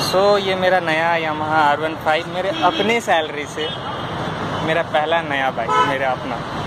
ये मेरा नया यामाहा R15 मेरे अपने सैलरी से मेरा पहला नया बाइक, मेरा अपना।